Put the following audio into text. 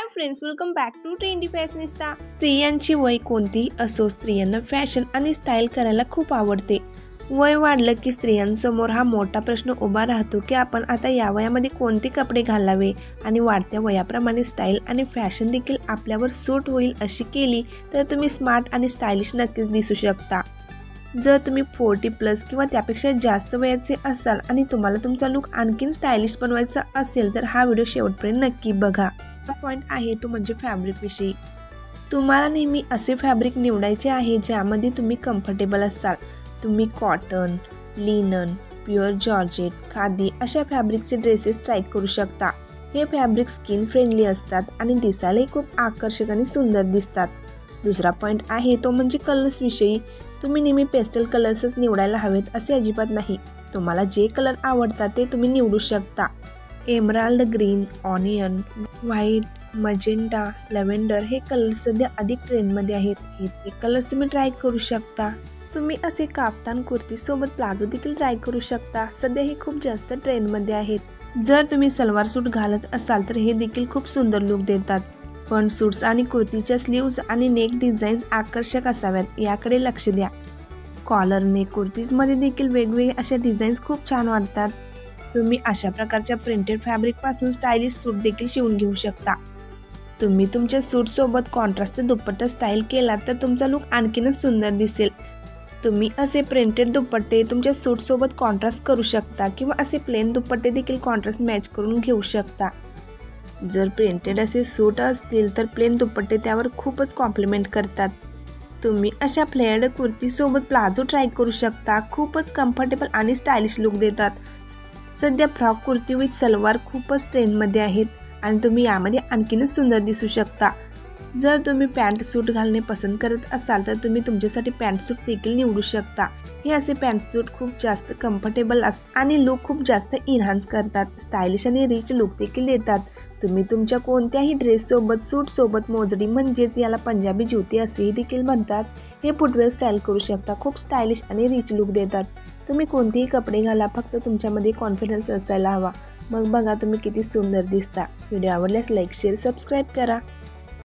High friends, welcome back to trendy fashionista. स्त्रियांची वय कोणती असो, स्त्रियांना फॅशन आणि स्टाईल करायला खूप आवडते। वय वाढलं की स्त्रियांसमोर हा मोठा प्रश्न उभा राहतो की आपण आता या वयामध्ये कोणते कपडे घालावे आणि वाढत्या वयाप्रमाणे स्टाईल आणि फॅशन देखील आपल्यावर सूट होईल अशी केली तर तुम्ही स्मार्ट आणि स्टायलिश नक्कीच दिसू शकता। जर तुम्ही 40+ किंवा त्यापेक्षा जास्त वयाचे असाल आणि तुम्हाला तुमचा लुक आणखीन स्टायलिश बनवायचा असेल तर हा व्हिडिओ शेवटपर्यंत नक्की बघा। पॉइंट आहे तो म्हणजे फॅब्रिक विषयी। तुम्हाला नेहमी असे फॅब्रिक निवडायचे आहे ज्यामध्ये तुम्ही कम्फर्टेबल असाल। तुम्ही cotton, linen, pure georgette, khadi अशा फॅब्रिकचे ड्रेसेस ट्राय करू शकता। हे फॅब्रिक स्किन फ्रेंडली असतात आणि दिसायलाही खूप आकर्षक आणि सुंदर दिसतात। दुसरा पॉइंट आहे तो म्हणजे कलर्स विषयी। तुम्ही नेहमी पेस्टल कलर्सच निवडायला हवेत असे अजिबात नाही। तुम्हाला जे कलर आवडतात ते तुम्ही निवडू शकता। Emerald green, onion, white, magenta, lavender हे कलर्स सध्या अधिक ट्रेंडमध्ये आहेत। हे कलर्स तुम्ही ट्राय करू शकता। तुम्ही असे काफ्तान कुर्ती सोबत प्लाझो देखील ट्राय करू शकता। सध्या हे खूप जास्त ट्रेंडमध्ये आहेत। जर तुम्ही सलवार सूट घालत असाल तर हे देखील खूप सुंदर लुक देतात। पण सूट्स आणि कुर्तीच्या स्लीव्ज आणि नेक डिझाईन्स आकर्षक असाव्यात याकडे लक्ष द्या। कॉलर नेक कुर्तीजमध्ये देखील वेगवेगळे अशा डिझाईन्स खूप छान वाटतात। तुम्ही अशा प्रकारच्या प्रिंटेड फॅब्रिक पासून स्टायलिश सूट देखील शिवून घेऊ शकता। तुम्ही तुमच्या सूट सोबत कॉन्ट्रास्ट दुपट्टा स्टाईल केला तर तुमचा लुक आणखीनच सुंदर दिसेल। तुम्ही असे प्रिंटेड दुपट्टे तुमच्या सूट सोबत कॉन्ट्रास्ट करू शकता किंवा असे प्लेन दुपट्टे देखील कॉन्ट्रास्ट मॅच करून घेऊ शकता। जर प्रिंटेड असे सूट असतील तर प्लेन दुपट्टे त्यावर खूपच कॉम्प्लिमेंट करतात। तुम्ही अशा फ्लेअर्ड कुर्ती सोबत प्लाझो ट्राय करू शकता। खूपच कम्फर्टेबल आणि स्टायलिश लुक देतात। सध्या फ्रॉक कुर्ती विथ सलवार खूपच ट्रेंडमध्ये आहेत आणि तुम्ही यामध्ये आणखीनच सुंदर दिसू शकता। जर तुम्ही पॅन्ट सूट घालणे पसंत करत असाल तर तुम्ही तुमच्यासाठी पॅन्ट सूट देखील निवडू शकता। हे असे पॅन्ट सूट खूप जास्त कम्फर्टेबल असतात आणि लुक खूप जास्त इन्हान्स करतात। स्टायलिश आणि रिच लुक देखील देतात। तुम्ही तुमच्या कोणत्याही ड्रेस सोबत सूट सोबत मोजडी म्हणजेच याला पंजाबी ज्योती असेही देखील म्हणतात हे फुटवेअर स्टाईल करू शकता। खूप स्टायलिश आणि रिच लुक देतात। तुम्ही कोणतेही कपडे घाला, फक्त तुमच्यामध्ये कॉन्फिडन्स असायला हवा। मग बघा तुम्ही किती सुंदर दिसता। व्हिडिओ आवडल्यास लाईक, शेअर, सबस्क्राईब करा।